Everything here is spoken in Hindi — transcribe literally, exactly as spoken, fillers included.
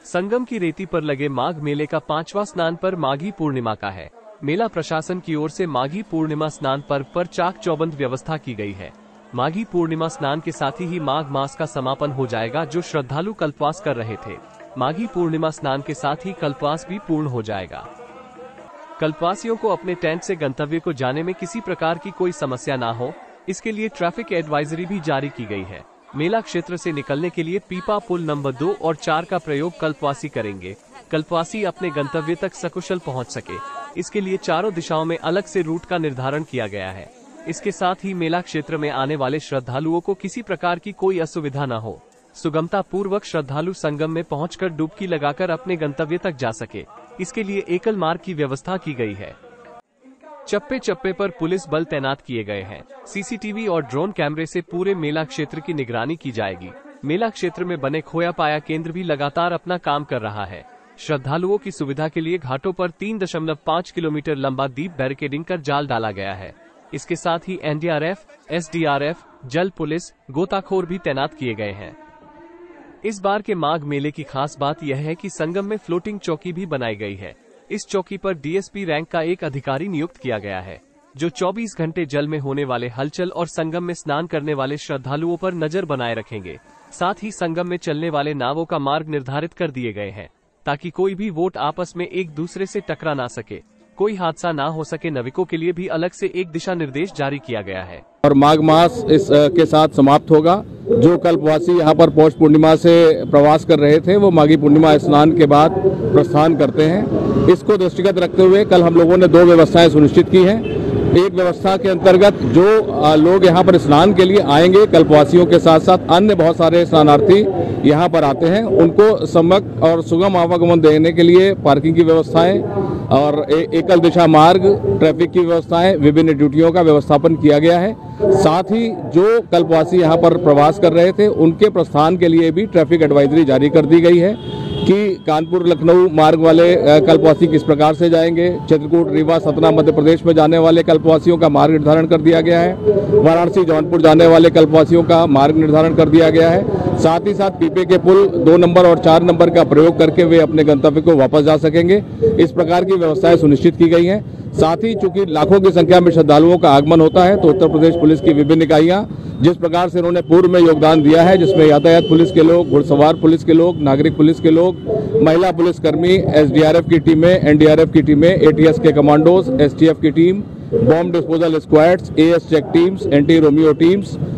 संगम की रेती पर लगे माघ मेले का पांचवा स्नान पर्व माघी पूर्णिमा का है। मेला प्रशासन की ओर से माघी पूर्णिमा स्नान पर्व पर चाक चौबंद व्यवस्था की गई है। माघी पूर्णिमा स्नान के साथ ही माघ मास का समापन हो जाएगा, जो श्रद्धालु कल्पवास कर रहे थे। माघी पूर्णिमा स्नान के साथ ही कल्पवास भी पूर्ण हो जाएगा। कल्पवासियों को अपने टेंट से गंतव्य को जाने में किसी प्रकार की कोई समस्या ना हो, इसके लिए ट्रैफिक एडवाइजरी भी जारी की गई है। मेला क्षेत्र से निकलने के लिए पीपा पुल नंबर दो और चार का प्रयोग कल्पवासी करेंगे। कल्पवासी अपने गंतव्य तक सकुशल पहुंच सके, इसके लिए चारों दिशाओं में अलग से रूट का निर्धारण किया गया है। इसके साथ ही मेला क्षेत्र में आने वाले श्रद्धालुओं को किसी प्रकार की कोई असुविधा न हो, सुगमता पूर्वक श्रद्धालु संगम में पहुंचकर डुबकी लगाकर अपने गंतव्य तक जा सके, इसके लिए एकल मार्ग की व्यवस्था की गई है। चप्पे चप्पे पर पुलिस बल तैनात किए गए हैं। सीसीटीवी और ड्रोन कैमरे से पूरे मेला क्षेत्र की निगरानी की जाएगी। मेला क्षेत्र में बने खोया पाया केंद्र भी लगातार अपना काम कर रहा है। श्रद्धालुओं की सुविधा के लिए घाटों पर तीन दशमलव पाँच किलोमीटर लंबा डीप बैरिकेडिंग कर जाल डाला गया है। इसके साथ ही एनडीआरएफ, एसडीआरएफ, जल पुलिस, गोताखोर भी तैनात किए गए हैं। इस बार के माघ मेले की खास बात यह है कि संगम में फ्लोटिंग चौकी भी बनाई गई है। इस चौकी पर डीएसपी रैंक का एक अधिकारी नियुक्त किया गया है, जो चौबीस घंटे जल में होने वाले हलचल और संगम में स्नान करने वाले श्रद्धालुओं पर नजर बनाए रखेंगे। साथ ही संगम में चलने वाले नावों का मार्ग निर्धारित कर दिए गए हैं, ताकि कोई भी वोट आपस में एक दूसरे से टकरा ना सके, कोई हादसा ना हो सके। नाविकों के लिए भी अलग से एक दिशा निर्देश जारी किया गया है। और माघ मास इस के साथ समाप्त होगा। जो कल्पवासी यहाँ पर पौष पूर्णिमा से प्रवास कर रहे थे, वो माघी पूर्णिमा स्नान के बाद प्रस्थान करते हैं। इसको दृष्टिगत रखते हुए कल हम लोगों ने दो व्यवस्थाएं सुनिश्चित की हैं। एक व्यवस्था के अंतर्गत जो लोग यहाँ पर स्नान के लिए आएंगे, कल्पवासियों के साथ साथ अन्य बहुत सारे स्नानार्थी यहाँ पर आते हैं, उनको सम्यक और सुगम आवागमन देने के लिए पार्किंग की व्यवस्थाएं और ए, एकल दिशा मार्ग, ट्रैफिक की व्यवस्थाएं, विभिन्न ड्यूटियों का व्यवस्थापन किया गया है। साथ ही जो कल्पवासी यहाँ पर प्रवास कर रहे थे, उनके प्रस्थान के लिए भी ट्रैफिक एडवाइजरी जारी कर दी गई है कि कानपुर लखनऊ मार्ग वाले कल्पवासी किस प्रकार से जाएंगे। चित्रकूट, रीवा, सतना, मध्य प्रदेश में जाने वाले कल्पवासियों का मार्ग निर्धारण कर दिया गया है। वाराणसी, जौनपुर जाने वाले कल्पवासियों का मार्ग निर्धारण कर दिया गया है। साथ ही साथ पीपे के पुल दो नंबर और चार नंबर का प्रयोग करके वे अपने गंतव्य को वापस जा सकेंगे। इस प्रकार की व्यवस्थाएं सुनिश्चित की गई हैं। साथ ही चूंकि लाखों की संख्या में श्रद्धालुओं का आगमन होता है, तो उत्तर प्रदेश पुलिस की विभिन्न इकाइयां जिस प्रकार से उन्होंने पूर्व में योगदान दिया है, जिसमें यातायात पुलिस के लोग, घुड़सवार पुलिस के लोग, नागरिक पुलिस के लोग, महिला पुलिसकर्मी, एसडीआरएफ की टीमें, एनडीआरएफ की टीमें, एटीएस के कमांडोज, एसटीएफ की team, bomb disposal squads, AS check teams, anti Romeo teams,